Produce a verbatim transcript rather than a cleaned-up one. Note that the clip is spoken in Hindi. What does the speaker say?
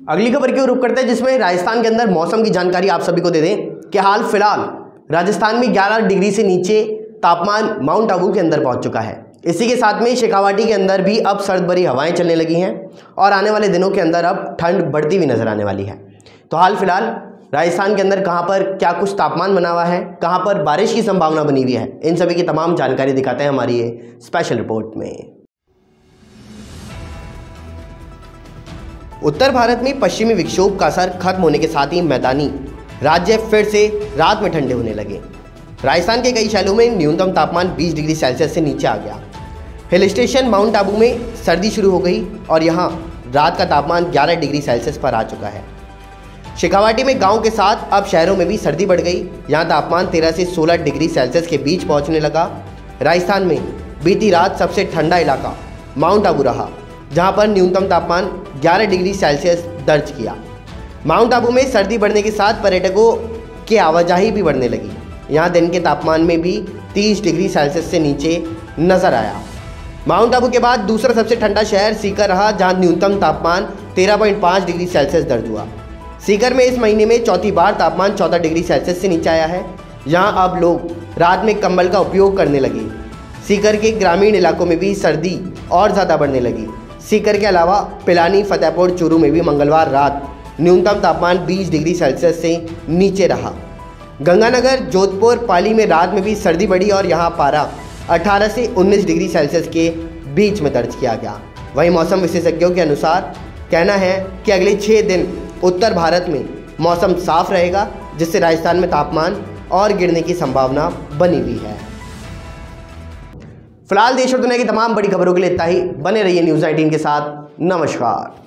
अगली खबर की ओर रुख करते हैं, जिसमें राजस्थान के अंदर मौसम की जानकारी आप सभी को दे दें कि हाल फिलहाल राजस्थान में ग्यारह डिग्री से नीचे तापमान माउंट आबू के अंदर पहुंच चुका है। इसी के साथ में शेखावाटी के अंदर भी अब सर्द भरी हवाएं चलने लगी हैं और आने वाले दिनों के अंदर अब ठंड बढ़ती हुई नजर आने वाली है। तो हाल फिलहाल राजस्थान के अंदर कहां पर क्या कुछ तापमान बना हुआ है, कहां पर बारिश की संभावना बनी हुई है, इन सभी की तमाम जानकारी दिखाते हैं हमारी ये स्पेशल रिपोर्ट में। उत्तर भारत में पश्चिमी विक्षोभ का असर खत्म होने के साथ ही मैदानी राज्य फिर से रात में ठंडे होने लगे। राजस्थान के कई शहरों में न्यूनतम तापमान बीस डिग्री सेल्सियस से नीचे आ गया। हिल स्टेशन माउंट आबू में सर्दी शुरू हो गई और यहाँ रात का तापमान ग्यारह डिग्री सेल्सियस पर आ चुका है। शेखावाटी में गांव के साथ अब शहरों में भी सर्दी बढ़ गई। यहाँ तापमान तेरह से सोलह डिग्री सेल्सियस के बीच पहुँचने लगा। राजस्थान में बीती रात सबसे ठंडा इलाका माउंट आबू रहा, जहाँ पर न्यूनतम तापमान ग्यारह डिग्री सेल्सियस दर्ज किया। माउंट आबू में सर्दी बढ़ने के साथ पर्यटकों की आवाजाही भी बढ़ने लगी। यहाँ दिन के तापमान में भी तीस डिग्री सेल्सियस से नीचे नजर आया। माउंट आबू के बाद दूसरा सबसे ठंडा शहर सीकर रहा, जहाँ न्यूनतम तापमान तेरह पॉइंट पाँच डिग्री सेल्सियस दर्ज हुआ। सीकर में इस महीने में चौथी बार तापमान चौदह डिग्री सेल्सियस से नीचे आया है। यहाँ अब लोग रात में कंबल का उपयोग करने लगे। सीकर के ग्रामीण इलाकों में भी सर्दी और ज़्यादा बढ़ने लगी। सीकर के अलावा पिलानी, फतेहपुर, चूरू में भी मंगलवार रात न्यूनतम तापमान बीस डिग्री सेल्सियस से नीचे रहा। गंगानगर, जोधपुर, पाली में रात में भी सर्दी बढ़ी और यहाँ पारा अठारह से उन्नीस डिग्री सेल्सियस के बीच में दर्ज किया गया। वहीं मौसम विशेषज्ञों के अनुसार कहना है कि अगले छः दिन उत्तर भारत में मौसम साफ रहेगा, जिससे राजस्थान में तापमान और गिरने की संभावना बनी हुई है। फिलहाल देश और दुनिया की तमाम बड़ी खबरों के लिए इतना ही। बने रहिए न्यूज़ अठारह के साथ। नमस्कार।